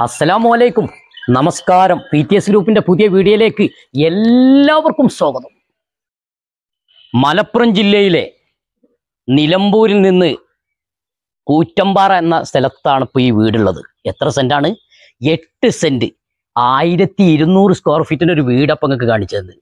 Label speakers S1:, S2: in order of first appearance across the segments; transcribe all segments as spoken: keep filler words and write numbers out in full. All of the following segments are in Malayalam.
S1: അസ്സലാമു നമസ്കാരം. പി ടി എസ് ഗ്രൂപ്പിന്റെ പുതിയ വീഡിയോയിലേക്ക് എല്ലാവർക്കും സ്വാഗതം. മലപ്പുറം ജില്ലയിലെ നിലമ്പൂരിൽ നിന്ന് കൂറ്റമ്പാറ എന്ന സ്ഥലത്താണ് ഇപ്പോൾ ഈ വീടുള്ളത്. എത്ര സെന്റാണ്? എട്ട് സെന്റ് ആയിരത്തി ഇരുന്നൂറ് സ്ക്വയർ ഫീറ്റിന്റെ ഒരു വീടപ്പം നിങ്ങൾക്ക് കാണിച്ചത്.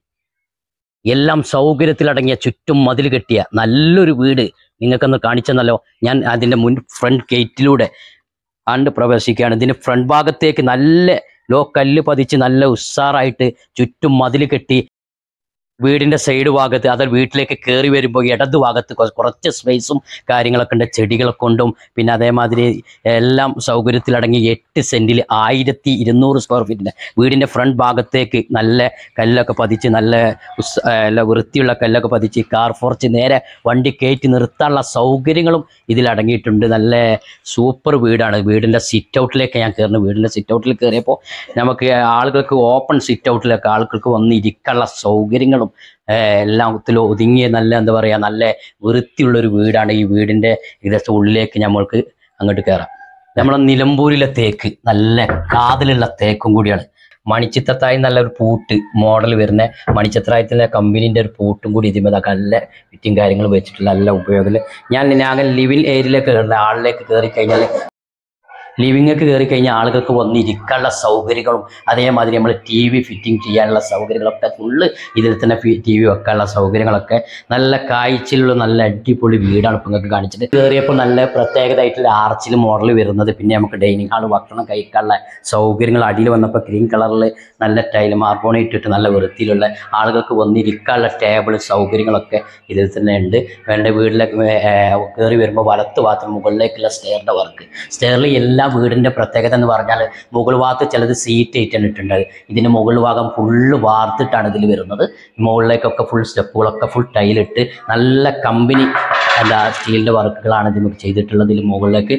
S1: എല്ലാം സൗകര്യത്തിലടങ്ങിയ ചുറ്റും മതിൽ കെട്ടിയ നല്ലൊരു വീട് നിങ്ങൾക്കൊന്ന് കാണിച്ചെന്നല്ലോ. ഞാൻ അതിൻ്റെ മുൻ ഫ്രണ്ട് ഗേറ്റിലൂടെ ആണ്ട് പ്രവേശിക്കുകയാണ്. ഇതിന് ഫ്രണ്ട് ഭാഗത്തേക്ക് നല്ല ലോ കല്ല് പതിച്ച് നല്ല ഉഷാറായിട്ട് ചുറ്റും മതിൽ കെട്ടി വീടിൻ്റെ സൈഡ് ഭാഗത്ത് അത് വീട്ടിലേക്ക് കയറി വരുമ്പോൾ ഇടത് ഭാഗത്ത് കുറച്ച് സ്പേസും കാര്യങ്ങളൊക്കെ ഉണ്ട്, ചെടികളെ കൊണ്ടും. പിന്നെ അതേമാതിരി എല്ലാം സൗകര്യത്തിലടങ്ങി എട്ട് സെൻറ്റിൽ ആയിരത്തി ഇരുന്നൂറ് സ്ക്വയർ ഫീറ്റിൻ്റെ വീടിൻ്റെ ഫ്രണ്ട് ഭാഗത്തേക്ക് നല്ല കല്ലൊക്കെ പതിച്ച് നല്ല നല്ല വൃത്തിയുള്ള കല്ലൊക്കെ പതിച്ച് കാർ ഫോർച്ച് നേരെ വണ്ടി കയറ്റി നിർത്താനുള്ള സൗകര്യങ്ങളും ഇതിലടങ്ങിയിട്ടുണ്ട്. നല്ല സൂപ്പർ വീടാണ്. വീടിൻ്റെ സിറ്റ് ഔട്ടിലേക്ക് ഞാൻ കയറുന്നു. വീടിൻ്റെ സിറ്റ് ഔട്ടിൽ കയറിയപ്പോൾ നമുക്ക് ആളുകൾക്ക് ഓപ്പൺ സിറ്റ് ഔട്ടിലേക്ക് ആളുകൾക്ക് വന്ന് ഇരിക്കാനുള്ള സൗകര്യങ്ങളും എല്ലാത്തിലും ഒതുങ്ങിയ നല്ല എന്താ പറയുക നല്ല വൃത്തിയുള്ളൊരു വീടാണ്. ഈ വീടിൻ്റെ ഏകദേശം ഉള്ളിലേക്ക് നമ്മൾക്ക് അങ്ങോട്ട് കയറാം. നമ്മളെ നിലമ്പൂരിലെ തേക്ക് നല്ല കാതിലുള്ള തേക്കും കൂടിയാണ്. മണിച്ചിത്രത്തായി നല്ലൊരു പൂട്ട് മോഡൽ വരുന്ന മണിച്ചിത്രത്തിലെ കമ്പനീൻ്റെ ഒരു പൂട്ടും കൂടി ഇതിമേ നല്ല ഫിറ്റിങ് കാര്യങ്ങൾ വെച്ചിട്ടുള്ള നല്ല ഉപയോഗത്തിൽ ഞാൻ ഞാൻ ലിവിങ് ഏരിയയിലേക്ക് കയറുന്ന ആളിലേക്ക് കയറി കഴിഞ്ഞാൽ ലിവിങ്ങൊക്കെ കയറി കഴിഞ്ഞാൽ ആളുകൾക്ക് വന്നിരിക്കാനുള്ള സൗകര്യങ്ങളും അതേമാതിരി നമ്മൾ ടി വി ഫിറ്റിംഗ് ചെയ്യാനുള്ള സൗകര്യങ്ങളൊക്കെ ഫുള്ള് ഇതിൽ തന്നെ ടി വി വെക്കാനുള്ള സൗകര്യങ്ങളൊക്കെ നല്ല കാഴ്ചയിലുള്ള നല്ല അടിപൊളി വീടാണ് ഇപ്പം നിങ്ങൾക്ക് കാണിച്ചിട്ട്. കയറിയപ്പോൾ നല്ല പ്രത്യേകതയായിട്ടുള്ള ആർച്ചിൽ മോഡൽ വരുന്നത്. പിന്നെ നമുക്ക് ഡൈനിങ് ഹാൾ ഭക്ഷണം കഴിക്കാനുള്ള സൗകര്യങ്ങൾ അടിയിൽ വന്നപ്പോൾ ഗ്രീൻ കളറിൽ നല്ല ടൈൽ മാർബോണ ഇട്ടിട്ട് നല്ല വൃത്തിയിലുള്ള ആളുകൾക്ക് വന്നിരിക്കാനുള്ള ടേബിൾ സൗകര്യങ്ങളൊക്കെ ഇതിൽ തന്നെ ഉണ്ട്. വേണ്ട വീട്ടിലേക്ക് കയറി വരുമ്പോൾ വലത്ത് ഭാഗത്ത് മുകളിലേക്കുള്ള സ്റ്റെയറിൻ്റെ വർക്ക്. സ്റ്റെയറിൽ എല്ലാ വീടിൻ്റെ പ്രത്യേകത എന്ന് പറഞ്ഞാൽ മുകൾ ഭാഗത്ത് ചിലത് സീറ്റ് ഇട്ടിട്ടുണ്ട്. ഇതിൻ്റെ മുകൾ ഭാഗം ഫുള്ള് വാർത്തിട്ടാണ് ഇതിൽ വരുന്നത്. മുകളിലേക്കൊക്കെ ഫുൾ സ്റ്റെപ്പുകളൊക്കെ ഫുൾ ടൈലിട്ട് നല്ല കമ്പനി എന്താ സ്റ്റീലിൻ്റെ വർക്കുകളാണ് ഇതിന് ചെയ്തിട്ടുള്ളത്. ഇതിൽ മുകളിലേക്ക്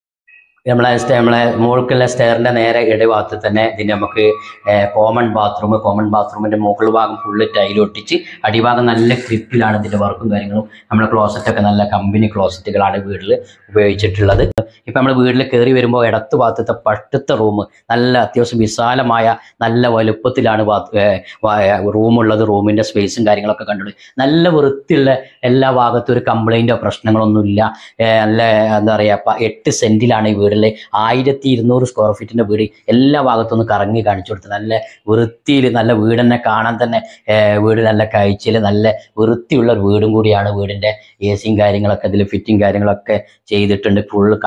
S1: നമ്മളെ നമ്മളെ മുകൾക്കുള്ള സ്റ്റെയറിൻ്റെ നേരെ ഇടഭാഗത്ത് തന്നെ ഇതിന് നമുക്ക് കോമൺ ബാത്റൂം കോമൺ ബാത്റൂമിൻ്റെ മുകൾ ഭാഗം ഫുള്ള് ടൈലൊട്ടിച്ച് അടിഭാഗം നല്ല ക്ലിപ്പിലാണ് ഇതിൻ്റെ വർക്കും കാര്യങ്ങളും. നമ്മുടെ ക്ലോസറ്റൊക്കെ നല്ല കമ്പനി ക്ലോസറ്റുകളാണ് വീട്ടിൽ ഉപയോഗിച്ചിട്ടുള്ളത്. ഇപ്പം നമ്മൾ വീട്ടിൽ കയറി വരുമ്പോൾ ഇടത്ത് ഭാഗത്തെ പട്ടത്തെ റൂം നല്ല അത്യാവശ്യം വിശാലമായ നല്ല വലുപ്പത്തിലാണ് റൂമുള്ളത്. റൂമിൻ്റെ സ്പേസും കാര്യങ്ങളൊക്കെ കണ്ടിട്ട് നല്ല വൃത്തിയുള്ള എല്ലാ ഭാഗത്തും ഒരു കംപ്ലൈൻറ്റോ പ്രശ്നങ്ങളൊന്നുമില്ല. നല്ല എന്താ പറയുക എട്ട് സെൻറ്റിലാണ് ഈ വീട്. ആയിരത്തി ഇരുന്നൂറ് സ്ക്വയർ ഫീറ്റിന്റെ വീട് എല്ലാ ഭാഗത്തുനിന്ന് കറങ്ങി കാണിച്ചു കൊടുത്ത് നല്ല വൃത്തിയിൽ നല്ല വീട് തന്നെ കാണാൻ തന്നെ വീട് നല്ല കാഴ്ചയിൽ നല്ല വൃത്തിയുള്ള ഒരു വീടും കൂടിയാണ്. വീടിന്റെ എ സിയും കാര്യങ്ങളൊക്കെ ഇതിൽ ഫിറ്റിംഗ് കാര്യങ്ങളൊക്കെ ചെയ്തിട്ടുണ്ട്. ഫുള്ള്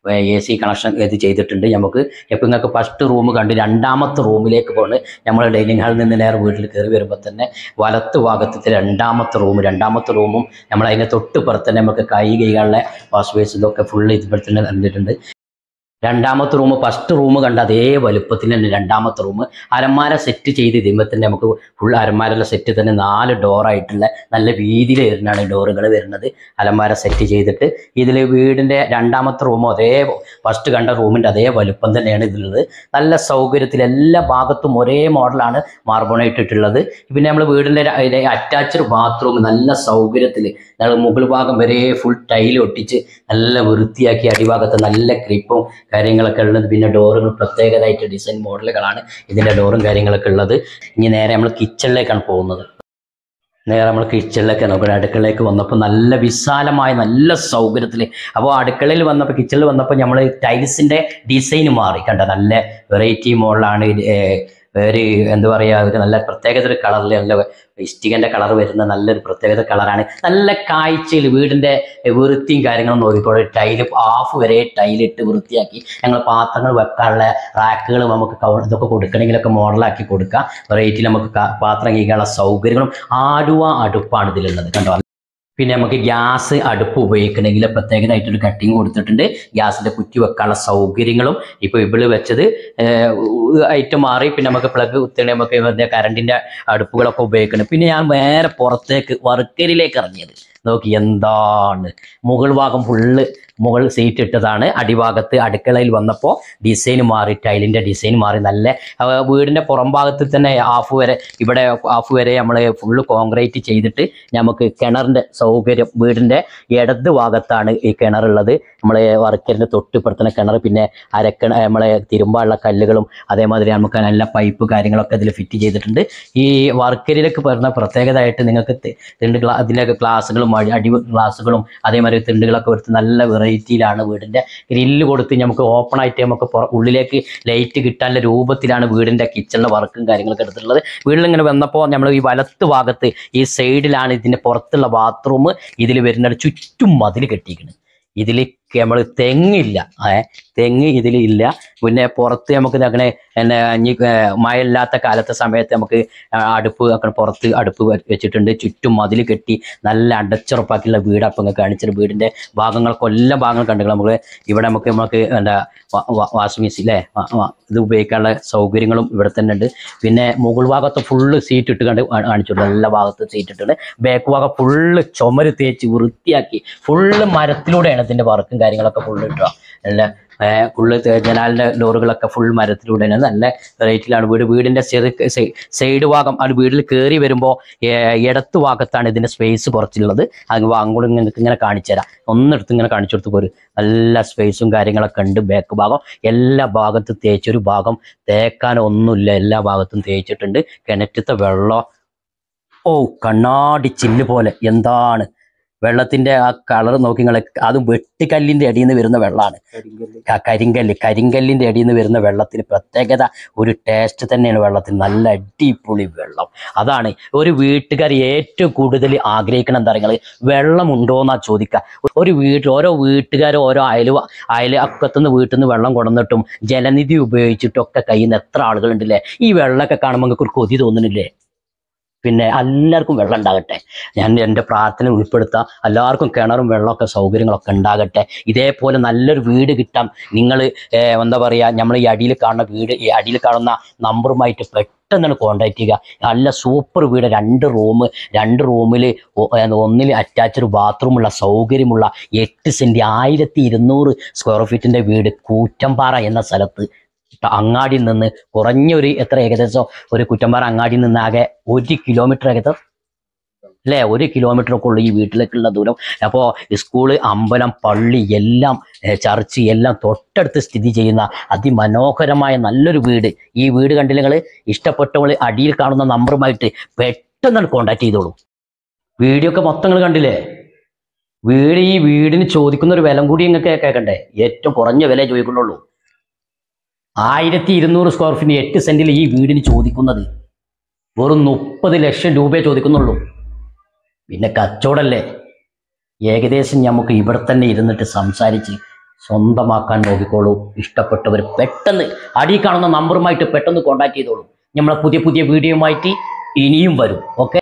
S1: എ സി കണക്ഷൻ ഇത് ചെയ്തിട്ടുണ്ട്. നമുക്ക് എപ്പോൾ നിങ്ങൾക്ക് ഫസ്റ്റ് റൂം കണ്ട് രണ്ടാമത്തെ റൂമിലേക്ക് പോകുന്നത് നമ്മൾ ഡൈനിങ് ഹാളിൽ നിന്ന് നേരെ വീട്ടിൽ കയറി വരുമ്പോൾ തന്നെ വലത്ത് ഭാഗത്തെ രണ്ടാമത്തെ റൂം രണ്ടാമത്തെ റൂമും നമ്മൾ അതിൻ്റെ തൊട്ട് പുറത്ത് തന്നെ നമുക്ക് കൈ കൈകളുടെ വാഷ് ബേസ് ഇതൊക്കെ ഫുള്ള് ഇതിപ്പോൾ തന്നെ കണ്ടിട്ടുണ്ട്. രണ്ടാമത്തെ റൂം ഫസ്റ്റ് റൂം കണ്ട അതേ വലുപ്പത്തിൽ തന്നെ രണ്ടാമത്തെ റൂം അലമാര സെറ്റ് ചെയ്ത് ഇതിമ്പോൾ തന്നെ നമുക്ക് ഫുൾ അലമാരയുടെ സെറ്റ് തന്നെ നാല് ഡോറായിട്ടുള്ള നല്ല വീതിയിൽ വരുന്നതാണ് ഡോറുകൾ വരുന്നത്. അലമാര സെറ്റ് ചെയ്തിട്ട് ഇതിൽ വീടിൻ്റെ രണ്ടാമത്തെ റൂമും അതേ ഫസ്റ്റ് കണ്ട റൂമിൻ്റെ അതേ വലുപ്പം തന്നെയാണ് ഇതിലുള്ളത്. നല്ല സൗകര്യത്തിൽ എല്ലാ ഭാഗത്തും ഒരേ മോഡലാണ് മാർബോണ ഇട്ടിട്ടുള്ളത്. പിന്നെ നമ്മൾ വീടിൻ്റെ അറ്റാച്ച്ഡ് ബാത്റൂം നല്ല സൗകര്യത്തിൽ നമ്മൾ മുകൾ ഭാഗം വരെ ഫുൾ ടൈൽ ഒട്ടിച്ച് നല്ല വൃത്തിയാക്കി അടിഭാഗത്ത് നല്ല ക്രിപ്പും കാര്യങ്ങളൊക്കെ ഉള്ളത്. പിന്നെ ഡോറുകൾ പ്രത്യേകതയായിട്ട് ഡിസൈൻ മോഡലുകളാണ് ഇതിൻ്റെ ഡോറും കാര്യങ്ങളൊക്കെ ഉള്ളത്. ഇനി നേരെ നമ്മൾ കിച്ചണിലേക്കാണ് പോകുന്നത്. നേരെ നമ്മൾ കിച്ചണിലേക്ക് നോക്കണം. അടുക്കളയിലേക്ക് വന്നപ്പോൾ നല്ല വിശാലമായ നല്ല സൗകര്യത്തിൽ. അപ്പോൾ അടുക്കളയിൽ വന്നപ്പോൾ കിച്ചണിൽ വന്നപ്പോൾ നമ്മൾ ടൈൽസിൻ്റെ ഡിസൈൻ മാറി കണ്ട നല്ല വെറൈറ്റി മോഡലാണ്. ഒരു എന്താ പറയുക ഒരു നല്ല പ്രത്യേകത ഒരു കളറിൽ നല്ല ഇഷ്ടികൻ്റെ കളർ വരുന്ന നല്ലൊരു പ്രത്യേകത കളറാണ്. നല്ല കാഴ്ചയിൽ വീടിൻ്റെ വൃത്തിയും കാര്യങ്ങളും നോക്കിക്കോളെ. ടൈല് ഹാഫ് വരെ ടൈലിട്ട് വൃത്തിയാക്കി ഞങ്ങൾ പാത്രങ്ങൾ വെക്കാനുള്ള റാക്കുകൾ നമുക്ക് ഇതൊക്കെ കൊടുക്കണമെങ്കിലൊക്കെ മോഡലാക്കി കൊടുക്കാം. വെറൈറ്റിയിൽ നമുക്ക് പാത്രം കഴിക്കാനുള്ള സൗകര്യങ്ങളും ആലുവ അടുപ്പാണ് ഇതിലുള്ളത് കണ്ടോ. പിന്നെ നമുക്ക് ഗ്യാസ് അടുപ്പ് ഉപയോഗിക്കണമെങ്കിൽ പ്രത്യേകമായിട്ടൊരു കട്ടിങ് കൊടുത്തിട്ടുണ്ട്. ഗ്യാസിൻ്റെ കുറ്റി വെക്കാനുള്ള സൗകര്യങ്ങളും ഇപ്പോൾ ഇവിടെ വെച്ചത് ഐറ്റം മാറി. പിന്നെ നമുക്ക് പ്ലഗ് കുത്തണേ നമുക്ക് കറണ്ടിൻ്റെ അടുപ്പുകളൊക്കെ ഉപയോഗിക്കണം. പിന്നെ ഞാൻ വേറെ പുറത്തേക്ക് വർക്കരിലേക്ക് ഇറങ്ങിയത് നോക്കി എന്താണ് മുകൾ ഭാഗം ഫുള്ള് മുകൾ സീറ്റ് ഇട്ടതാണ്. അടിഭാഗത്ത് അടുക്കളയിൽ വന്നപ്പോൾ ഡിസൈൻ മാറി, ടൈലിൻ്റെ ഡിസൈൻ മാറി. നല്ല വീടിൻ്റെ പുറം ഭാഗത്ത് തന്നെ ഹാഫ് വരെ, ഇവിടെ ഹാഫ് വരെ നമ്മൾ ഫുള്ള് കോൺക്രീറ്റ് ചെയ്തിട്ട് നമുക്ക് കിണറിൻ്റെ സൗകര്യം, വീടിൻ്റെ ഇടത് ഭാഗത്താണ് ഈ കിണറുള്ളത്. നമ്മളെ വർക്കറിൻ്റെ തൊട്ടിപ്പുറത്തുന്ന കിണർ, പിന്നെ അരക്കിണ നമ്മളെ തിരുമ്പാനുള്ള കല്ലുകളും അതേമാതിരി നമുക്ക് നല്ല പൈപ്പ് കാര്യങ്ങളൊക്കെ ഇതിൽ ഫിറ്റ് ചെയ്തിട്ടുണ്ട്. ഈ വർക്കരിലേക്ക് പറഞ്ഞ പ്രത്യേകതയായിട്ട് നിങ്ങൾക്ക് തിണ്ട് ഗ്ലാ അതിലേക്ക് ഗ്ലാസുകളും അടി ഗ്ലാസുകളും അതേമാതിരി തിണ്ടുകളൊക്കെ കൊടുത്ത് നല്ല വെറൈറ്റിയിലാണ് വീടിൻ്റെ ഗ്രില്ല് കൊടുത്ത് നമുക്ക് ഓപ്പൺ ആയിട്ട് നമുക്ക് ഉള്ളിലേക്ക് ലൈറ്റ് കിട്ടാനുള്ള രൂപത്തിലാണ് വീടിൻ്റെ കിച്ചണിലെ വർക്കും കാര്യങ്ങളൊക്കെ എടുത്തിട്ടുള്ളത്. വീട്ടിലിങ്ങനെ വന്നപ്പോൾ നമ്മൾ ഈ വലത്ത് ഭാഗത്ത് ഈ സൈഡിലാണ് ഇതിൻ്റെ പുറത്തുള്ള ബാത്റൂം ഇതിൽ വരുന്നത്. ചുറ്റും മതിൽ കെട്ടിയിരിക്കുന്നത്. ഇതിൽ നമ്മൾ തെങ്ങില്ല, ഏഹ് തെങ്ങ് ഇതിൽ ഇല്ല. പിന്നെ പുറത്ത് നമുക്ക് അങ്ങനെ എന്നെ ഇനി മഴയില്ലാത്ത കാലത്തെ സമയത്ത് നമുക്ക് അടുപ്പ് ഒക്കെ പുറത്ത് അടുപ്പ് വെച്ചിട്ടുണ്ട്. ചുറ്റും മതിൽ കെട്ടി നല്ല അടച്ചുറപ്പാക്കിയുള്ള വീട് അപ്പം ഇങ്ങനെ കാണിച്ചിട്ട് വീടിൻ്റെ ഭാഗങ്ങൾക്ക് എല്ലാ ഭാഗങ്ങൾ കണ്ടുകൾ നമുക്ക് ഇവിടെ നമുക്ക് നമുക്ക് എന്താ വാഷിംഗ് മെഷീൻ അല്ലേ ഇത് ഉപയോഗിക്കാനുള്ള സൗകര്യങ്ങളും ഇവിടെ തന്നെ ഉണ്ട്. പിന്നെ മുകൾ ഭാഗത്ത് ഫുള്ള് സീറ്റ് ഇട്ട് കണ്ട് കാണിച്ചിട്ടുണ്ട്. എല്ലാ ഭാഗത്തും സീറ്റ് ഇട്ടിട്ടുണ്ട്. ബാക്ക് ഭാഗം ഫുള്ള് ചുമര് തേച്ച് വൃത്തിയാക്കി ഫുള്ള് മരത്തിലൂടെയാണ് ഇതിൻ്റെ വർക്കും കാര്യങ്ങളൊക്കെ ഫുള്ള് ഇട്ടുക. നല്ല ഫുള്ള് ജനാലിൻ്റെ ഡോറുകളൊക്കെ ഫുൾ മരത്തിലൂടെയാണ്. നല്ല റേറ്റിലാണ് വീട്. വീടിൻ്റെ ചെറു സൈഡ് ഭാഗം അത് വീട്ടിൽ കയറി വരുമ്പോൾ ഇടത്ത് ഭാഗത്താണ് ഇതിൻ്റെ സ്പേസ് കുറച്ചുള്ളത്. അത് അങ്ങോട്ട് ഇങ്ങനെ ഇങ്ങനെ കാണിച്ചു തരാം. ഒന്നെടുത്ത് ഇങ്ങനെ കാണിച്ചു കൊടുത്ത് പോരും. നല്ല സ്പേസും കാര്യങ്ങളൊക്കെ ഉണ്ട്. ബാക്ക് ഭാഗം എല്ലാ ഭാഗത്തും തേച്ചൊരു ഭാഗം തേക്കാനൊന്നുമില്ല, എല്ലാ ഭാഗത്തും തേച്ചിട്ടുണ്ട്. കിണറ്റത്തെ വെള്ളം ഓ കണ്ണാടി ചില്ല് പോലെ. എന്താണ് വെള്ളത്തിൻ്റെ ആ കളർ നോക്കി നിങ്ങൾ, അത് വെട്ടിക്കല്ലിൻ്റെ അടിയിൽ നിന്ന് വരുന്ന വെള്ളമാണ്. കരിങ്കല്ല് കരിങ്കല്ലിൻ്റെ അടിയിൽ നിന്ന് വരുന്ന വെള്ളത്തിന് പ്രത്യേകത ഒരു ടേസ്റ്റ് തന്നെയാണ് വെള്ളത്തിന്. നല്ല അടിപൊളി വെള്ളം. അതാണ് ഒരു വീട്ടുകാർ ഏറ്റവും കൂടുതൽ ആഗ്രഹിക്കണം. എന്താ പറയുക, വെള്ളം ഉണ്ടോയെന്നാ ചോദിക്കുക. ഒരു വീട്ടിൽ ഓരോ വീട്ടുകാരും ഓരോ അയൽ അയൽ അക്കത്തുനിന്ന് വീട്ടിൽ നിന്ന് വെള്ളം കൊണ്ടുവന്നിട്ടും ജലനിധി ഉപയോഗിച്ചിട്ടൊക്കെ കഴിയുന്ന എത്ര ആളുകളുണ്ടല്ലേ. ഈ വെള്ളമൊക്കെ കാണുമ്പോൾ നിങ്ങൾക്ക് ഒരു കൊതി തോന്നുന്നില്ലേ? പിന്നെ എല്ലാവർക്കും വെള്ളം ഉണ്ടാകട്ടെ. ഞാൻ എൻ്റെ പ്രാർത്ഥന ഉൾപ്പെടുത്താം. എല്ലാവർക്കും കിണറും വെള്ളമൊക്കെ സൗകര്യങ്ങളൊക്കെ ഉണ്ടാകട്ടെ. ഇതേപോലെ നല്ലൊരു വീട് കിട്ടാം. നിങ്ങൾ എന്താ പറയുക, നമ്മൾ ഈ അടിയിൽ കാണുന്ന വീട്, ഈ അടിയിൽ കാണുന്ന നമ്പറുമായിട്ട് പെട്ടെന്നാണ് കോൺടാക്ട് ചെയ്യുക. നല്ല സൂപ്പർ വീട്. രണ്ട് റൂം രണ്ട് റൂമിൽ ഒന്നിൽ അറ്റാച്ച്ഡ് ബാത്റൂമുള്ള സൗകര്യമുള്ള എട്ട് സെൻറ്റ് ആയിരത്തി ഇരുന്നൂറ് സ്ക്വയർ ഫീറ്റിൻ്റെ വീട് കൂറ്റമ്പാറ എന്ന സ്ഥലത്ത് അങ്ങാടിയിൽ നിന്ന് കുറഞ്ഞൊരു എത്ര ഏകദേശം ഒരു കുറ്റമ്പാറ അങ്ങാടിയിൽ നിന്ന് ആകെ ഒരു കിലോമീറ്റർ ഏകദേശം അല്ലേ, ഒരു കിലോമീറ്റർ ഒക്കെ ഉള്ളു ഈ വീട്ടിലേക്കുള്ള ദൂരം. അപ്പോൾ സ്കൂള്, അമ്പലം, പള്ളി എല്ലാം, ചർച്ച് എല്ലാം തൊട്ടടുത്ത് സ്ഥിതി ചെയ്യുന്ന അതിമനോഹരമായ നല്ലൊരു വീട്. ഈ വീട് കണ്ടില്ല നിങ്ങൾ? ഇഷ്ടപ്പെട്ടവൾ അടിയിൽ കാണുന്ന നമ്പറുമായിട്ട് പെട്ടെന്ന് കോൺടാക്ട് ചെയ്തോളൂ. വീഡിയോ ഒക്കെ മൊത്തം നിങ്ങൾ കണ്ടില്ലേ? വീട് ഈ വീടിന് ചോദിക്കുന്ന ഒരു വില കൂടി നിങ്ങൾക്ക് കേൾക്കണ്ടേ? ഏറ്റവും കുറഞ്ഞ വില ചോദിക്കുന്നുള്ളൂ. ആയിരത്തി ഇരുന്നൂറ് സ്ക്വയർ ഫീറ്റ് എട്ട് സെന്റിൽ ഈ വീടിന് ചോദിക്കുന്നത് വെറും മുപ്പത് ലക്ഷം രൂപയെ ചോദിക്കുന്നുള്ളൂ. പിന്നെ കച്ചവടല്ലേ, ഏകദേശം നമുക്ക് ഇവിടെ തന്നെ ഇരുന്നിട്ട് സംസാരിച്ച് സ്വന്തമാക്കാൻ നോക്കിക്കോളൂ. ഇഷ്ടപ്പെട്ടവർ പെട്ടെന്ന് അടി കാണുന്ന നമ്പറുമായിട്ട് പെട്ടെന്ന് കോൺടാക്ട് ചെയ്തോളൂ. നമ്മളെ പുതിയ പുതിയ വീഡിയോയുമായിട്ട് ഇനിയും വരും. ഓക്കെ.